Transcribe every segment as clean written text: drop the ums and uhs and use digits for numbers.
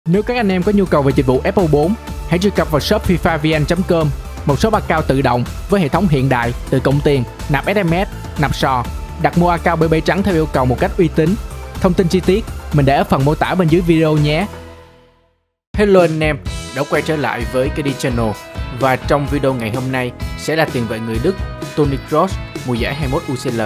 Nếu các anh em có nhu cầu về dịch vụ Apple 4, hãy truy cập vào shop fifavn.com, một shop account tự động với hệ thống hiện đại, tự cộng tiền, nạp SMS, nạp sò, đặt mua account BB trắng theo yêu cầu một cách uy tín. Thông tin chi tiết mình để ở phần mô tả bên dưới video nhé. Hello anh em, đã quay trở lại với KD Channel và trong video ngày hôm nay sẽ là tiền vệ người Đức Toni Kroos mùa giải 21 UCL.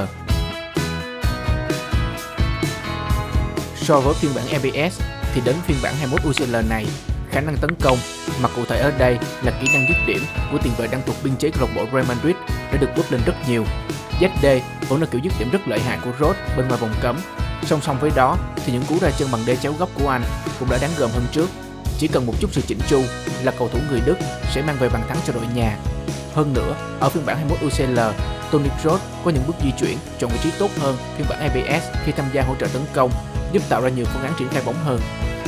So với phiên bản EPS thì đến phiên bản 21 UCL này, khả năng tấn công, mà cụ thể ở đây là kỹ năng dứt điểm của tiền vệ đang thuộc biên chế câu lạc bộ Real Madrid đã được búp lên rất nhiều. ZD vẫn là kiểu dứt điểm rất lợi hại của Kroos bên ngoài vòng cấm. Song song với đó thì những cú ra chân bằng đê chéo góc của anh cũng đã đáng gờm hơn trước. Chỉ cần một chút sự chỉnh chu là cầu thủ người Đức sẽ mang về bàn thắng cho đội nhà. Hơn nữa, ở phiên bản 21 UCL, Toni Kroos có những bước di chuyển, chọn vị trí tốt hơn phiên bản EPS khi tham gia hỗ trợ tấn công, giúp tạo ra nhiều phương án triển khai bóng hơn.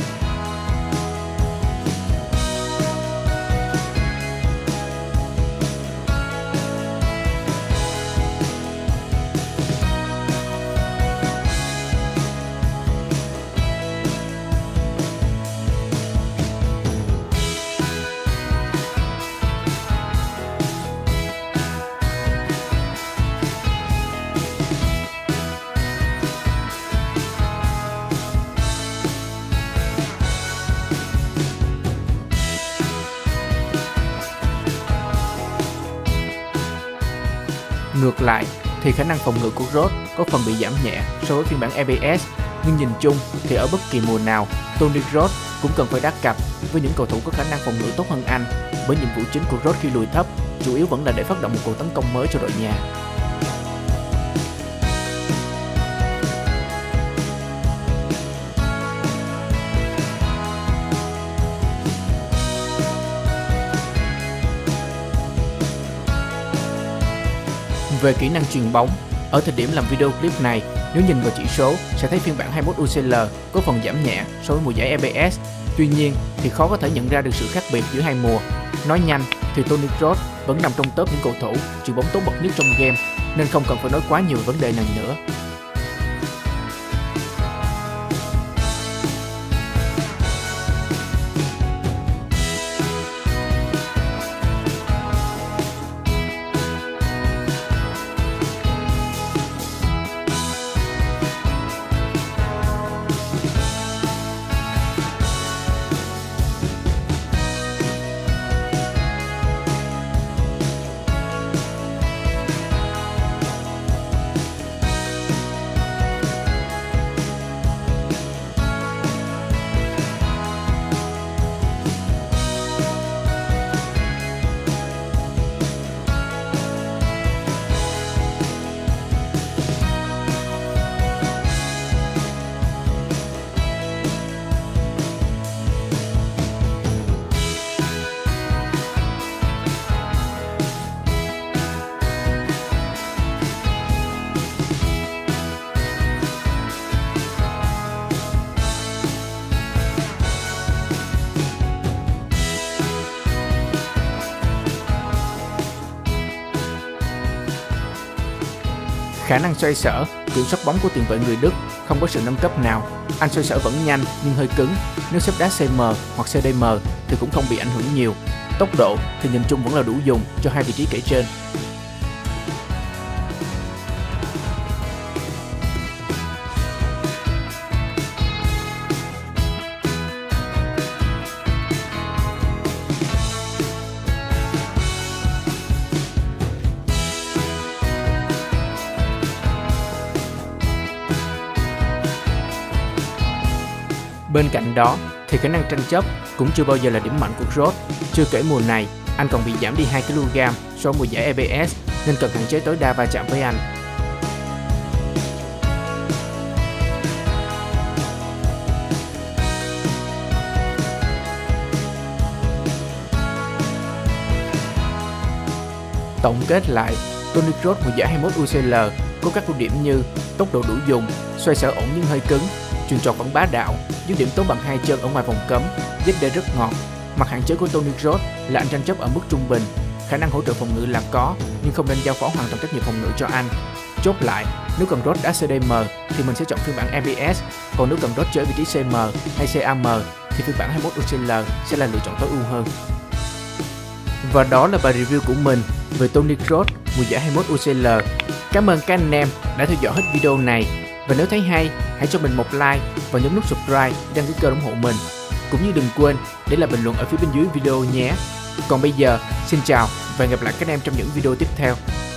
Ngược lại thì khả năng phòng ngự của Kroos có phần bị giảm nhẹ so với phiên bản EPS, nhưng nhìn chung thì ở bất kỳ mùa nào, Toni Kroos cũng cần phải đá cặp với những cầu thủ có khả năng phòng ngự tốt hơn anh, bởi nhiệm vụ chính của Kroos khi lùi thấp chủ yếu vẫn là để phát động một cuộc tấn công mới cho đội nhà. Về kỹ năng chuyền bóng, ở thời điểm làm video clip này, nếu nhìn vào chỉ số sẽ thấy phiên bản 21 UCL có phần giảm nhẹ so với mùa giải EPS. Tuy nhiên thì khó có thể nhận ra được sự khác biệt giữa hai mùa. Nói nhanh thì Toni Kroos vẫn nằm trong top những cầu thủ chuyền bóng tốt bậc nhất trong game, nên không cần phải nói quá nhiều vấn đề này nữa. Khả năng xoay sở, kiểm soát bóng của tiền vệ người Đức không có sự nâng cấp nào. Anh xoay sở vẫn nhanh nhưng hơi cứng. Nếu xếp đá CM hoặc CDM thì cũng không bị ảnh hưởng nhiều. Tốc độ thì nhìn chung vẫn là đủ dùng cho hai vị trí kể trên. Bên cạnh đó thì khả năng tranh chấp cũng chưa bao giờ là điểm mạnh của Kroos. Chưa kể mùa này, anh còn bị giảm đi 2 kg so với mùa giải EPS nên cần hạn chế tối đa va chạm với anh. Tổng kết lại, Toni Kroos mùa giải 21 UCL có các ưu điểm như tốc độ đủ dùng, xoay sở ổn nhưng hơi cứng, chuyền tròn vẫn bá đạo, dứt điểm tốt bằng hai chân ở ngoài vòng cấm, ZD rất ngọt. Mặt hạn chế của Toni Kroos là anh tranh chấp ở mức trung bình, khả năng hỗ trợ phòng ngự là có, nhưng không nên giao phó hoàn toàn trách nhiệm phòng ngự cho anh. Chốt lại, nếu cần Kroos đá CDM thì mình sẽ chọn phiên bản EPS, còn nếu cần Kroos chơi vị trí CM hay CAM thì phiên bản 21 UCL sẽ là lựa chọn tối ưu hơn. Và đó là bài review của mình về Tony Cross mùa giải 21 UCL. Cảm ơn các anh em đã theo dõi hết video này. Và nếu thấy hay, hãy cho mình một like và nhấn nút subscribe đăng ký kênh ủng hộ mình. Cũng như đừng quên để lại bình luận ở phía bên dưới video nhé. Còn bây giờ, xin chào và hẹn gặp lại các anh em trong những video tiếp theo.